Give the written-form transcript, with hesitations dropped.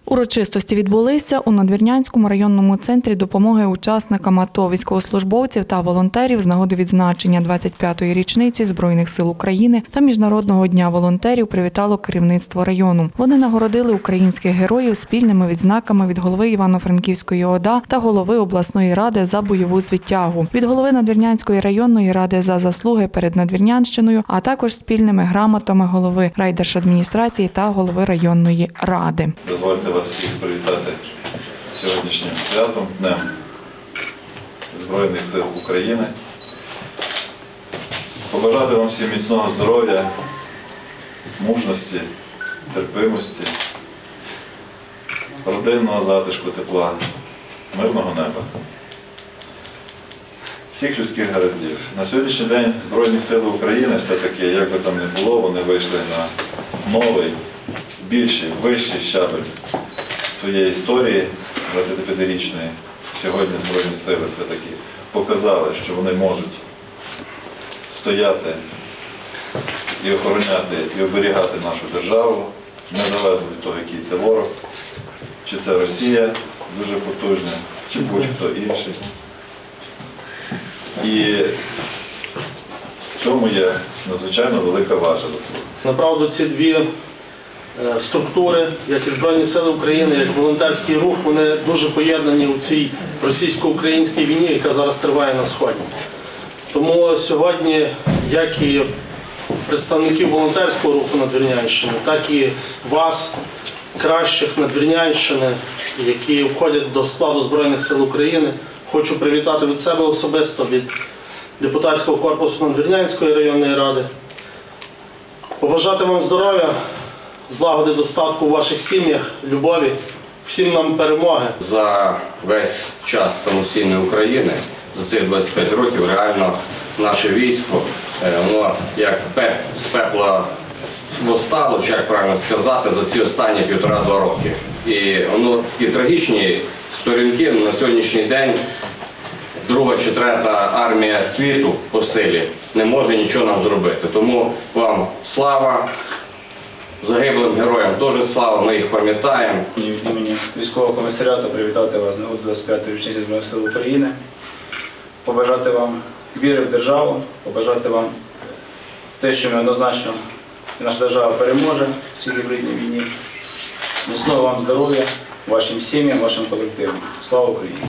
Урочистості відбулися у Надвірнянському районному центрі допомоги учасникам АТО, військовослужбовців та волонтерів з нагоди відзначення 25-ї річниці Збройних сил України та Міжнародного дня волонтерів привітало керівництво району. Вони нагородили українських героїв спільними відзнаками від голови Івано-Франківської ОДА та голови обласної ради за бойову звитягу, від голови Надвірнянської районної ради за заслуги перед Надвірнянщиною, а також спільними грамотами голови райдержадміністрації та голови районної ради. Дозвольте вас всіх привітати сьогоднішнім святом, Днем Збройних сил України. Побажати вам всім міцного здоров'я, мужності, терпимості, родинного затишку, тепла, мирного неба, всіх людських гараздів. На сьогоднішній день Збройні сили України все-таки, як би там не було, вони вийшли на новий, більший, вищий щабель своєї історії 25-річної. Сьогодні Збройні сили все-таки показали, що вони можуть стояти і охороняти, і оберігати нашу державу, незалежно від того, який це ворог, чи це Росія дуже потужна, чи будь-хто інший. І в цьому є надзвичайно велика ваша заслуга. Направду, ці дві структури, як і Збройні сили України, як волонтерський рух, вони дуже поєднані у цій російсько-українській війні, яка зараз триває на Сході. Тому сьогодні, як і представників волонтерського руху Надвірнянщини, так і вас, кращих Надвірнянщини, які входять до складу Збройних сил України, хочу привітати від себе особисто, від депутатського корпусу Надвірнянської районної ради. Побажати вам здоров'я, злагоди, достатку у ваших сім'ях, любові, всім нам перемоги. За весь час самостійної України, за цих 25 років, реально наше військо, воно як з пекла встало, чи як правильно сказати, за ці останні 1,5-2 роки. І воно такі трагічні сторінки на сьогоднішній день. Друга чи третя армія світу по силі не може нічого нам зробити. Тому вам слава, загиблим героям теж слава, ми їх пам'ятаємо. Від імені військового комісаріату привітати вас на 25-ї річниці Збройних сил України, побажати вам віри в державу, побажати вам те, що ми однозначно, наша держава переможе в цій гібридній війні. Міцного вам здоров'я, вашим сім'ям, вашим колективам. Слава Україні!